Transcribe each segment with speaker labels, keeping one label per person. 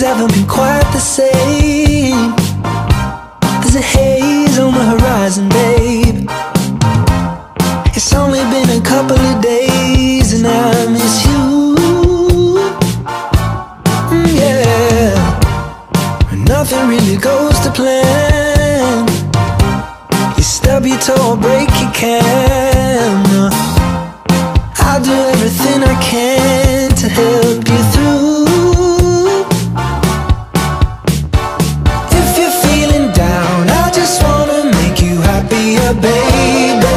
Speaker 1: ever been quite the same. There's a haze on the horizon, babe. It's only been a couple of days and I miss you. Yeah, nothing really goes to plan. You stub your toe or break your camera. I'll do everything I can to help you through. If you're feeling down, I just wanna make you happier, baby.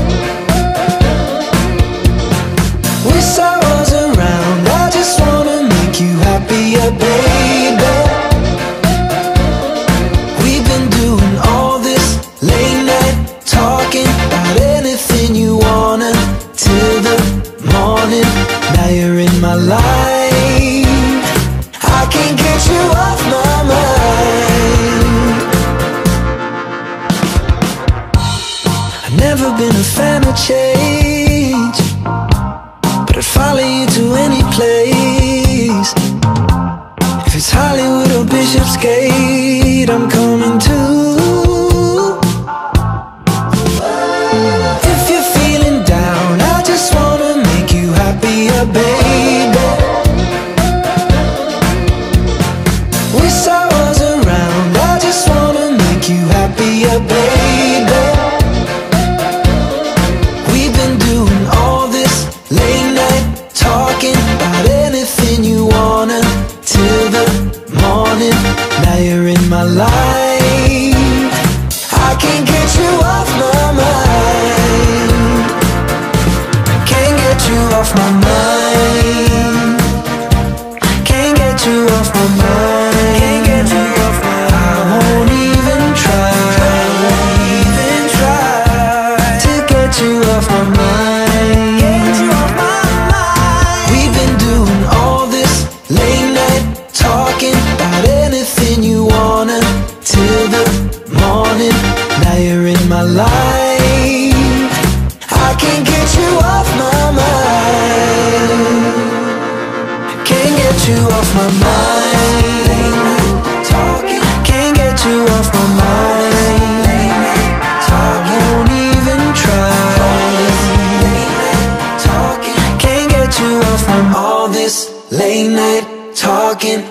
Speaker 1: Wish I was around, I just wanna make you happier, baby. We've been doing all this late night talking about anything you wanna till the morning. Now you're in my life, I can't get you off my mind. I've never been a fan of change, but I'd follow you to any place. If it's Hollywood or Bishopsgate, I'm coming too. If you're feeling down, I just wanna make you happier, baby. Wish I was around, I just wanna make you happier, baby. We've been doing all this late night talking about anything you wanna till the morning. Now you're in my life, I can't get you off my mind. Can't get you off my mind. Can't get you off my mind. Can't get you off my mind. I won't even try to get you off my mind. Get you off my mind. We've been doing all this late night talking about anything you wanna till the morning. Now you're in my life, I can't get you off my mind. Can't get you off my mind. Can't get you off my mind. I won't even try. Can't get you off from all this late night talking